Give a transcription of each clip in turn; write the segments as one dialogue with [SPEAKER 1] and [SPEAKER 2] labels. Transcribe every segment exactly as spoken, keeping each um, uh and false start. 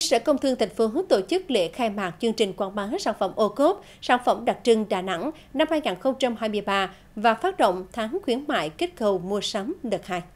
[SPEAKER 1] Sở Công Thương thành phố tổ chức lễ khai mạc chương trình quảng bá sản phẩm ô cốp, sản phẩm đặc trưng Đà Nẵng năm hai nghìn không trăm hai mươi ba và phát động tháng khuyến mại kích cầu mua sắm đợt hai.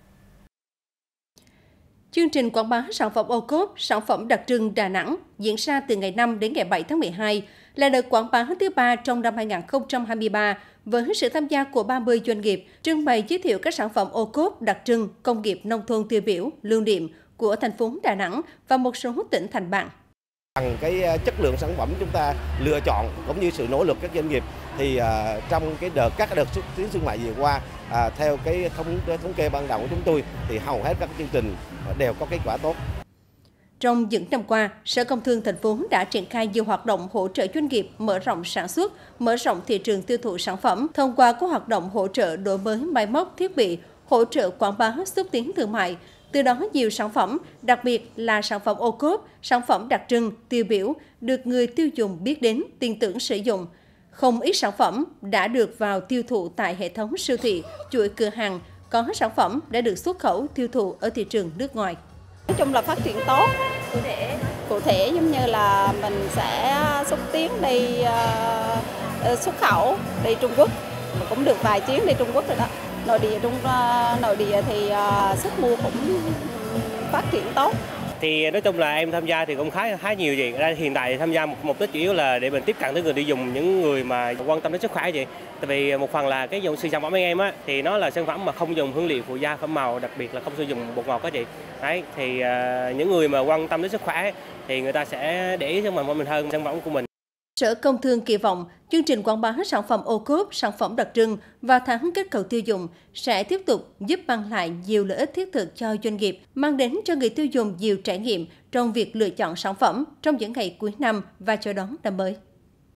[SPEAKER 1] Chương trình quảng bá sản phẩm ô cốp, sản phẩm đặc trưng Đà Nẵng diễn ra từ ngày năm đến ngày bảy tháng mười hai là đợt quảng bá thứ ba trong năm hai nghìn không trăm hai mươi ba với sự tham gia của ba mươi doanh nghiệp trưng bày giới thiệu các sản phẩm ô cốp đặc trưng công nghiệp nông thôn tiêu biểu, lưu niệm của thành phố Đà Nẵng và một số tỉnh thành bạn.
[SPEAKER 2] Bằng cái chất lượng sản phẩm chúng ta lựa chọn cũng như sự nỗ lực các doanh nghiệp thì uh, trong cái đợt các đợt xúc tiến thương mại vừa qua uh, theo cái thống thống kê ban đầu của chúng tôi thì hầu hết các chương trình đều có kết quả tốt.
[SPEAKER 1] Trong những năm qua, Sở Công Thương thành phố đã triển khai nhiều hoạt động hỗ trợ doanh nghiệp mở rộng sản xuất, mở rộng thị trường tiêu thụ sản phẩm thông qua các hoạt động hỗ trợ đổi mới máy móc thiết bị, hỗ trợ quảng bá xúc tiến thương mại. Từ đó nhiều sản phẩm, đặc biệt là sản phẩm ô cốp, sản phẩm đặc trưng, tiêu biểu, được người tiêu dùng biết đến, tin tưởng sử dụng. Không ít sản phẩm đã được vào tiêu thụ tại hệ thống siêu thị, chuỗi cửa hàng, có sản phẩm đã được xuất khẩu tiêu thụ ở thị trường nước ngoài.
[SPEAKER 3] Nói chung là phát triển tốt, cụ thể, cụ thể giống như là mình sẽ xúc tiến đi uh, xuất khẩu đi Trung Quốc, cũng được vài chuyến đi Trung Quốc rồi đó. Nội địa Trung nội địa thì uh, sức mua cũng phát triển tốt.
[SPEAKER 4] Thì nói chung là em tham gia thì cũng khá khá nhiều gì. Hiện tại thì tham gia một mục đích chủ yếu là để mình tiếp cận tới người tiêu dùng, những người mà quan tâm đến sức khỏe vậy. Tại vì một phần là cái dòng sản phẩm của em á thì nó là sản phẩm mà không dùng hương liệu phụ gia phẩm màu, đặc biệt là không sử dụng bột ngọt đó chị. Đấy thì uh, những người mà quan tâm đến sức khỏe thì người ta sẽ để ý sản phẩm của mình hơn sản phẩm của mình.
[SPEAKER 1] Sở Công Thương kỳ vọng chương trình quảng bá sản phẩm ô cốp, sản phẩm đặc trưng và tháng kích cầu tiêu dùng sẽ tiếp tục giúp mang lại nhiều lợi ích thiết thực cho doanh nghiệp, mang đến cho người tiêu dùng nhiều trải nghiệm trong việc lựa chọn sản phẩm trong những ngày cuối năm và chào đón năm mới.